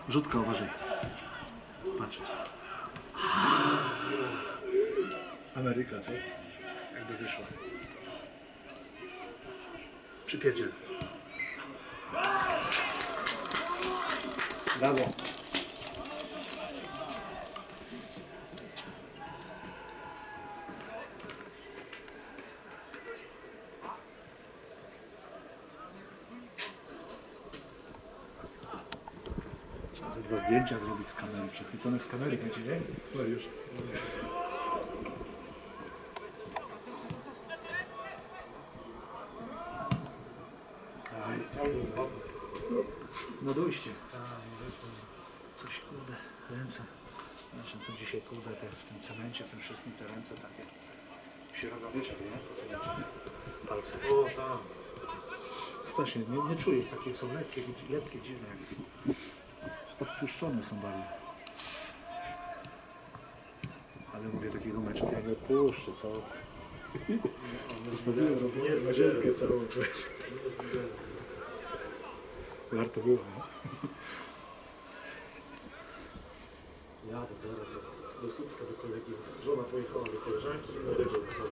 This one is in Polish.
Rzutka, uważaj. Patrz. Ameryka, co? Jakby wyszła. Przypierdziel. Brawo. Trzeba ze 2 zdjęcia zrobić z kamery, przechwyconych z kamery, wiecie, nie? No już. No dojście. Coś kurde, ręce. Znaczy to dzisiaj kurde w tym cemencie, w tym wszystkim te ręce takie się robią, wiecie, nie? Po cemencie. Palce. O, tam. Strasznie, nie czuję ich, takie są lepkie, dziwne. Odtłuszczone są bardziej. Ale mówię, takiego meczu ja nie odpuszczę, co? Zostawiłem robię całą. Warto było, nie? Jadę zaraz do Słupska do kolegi. Żona pojechała do koleżanki i na ryby odstawiła.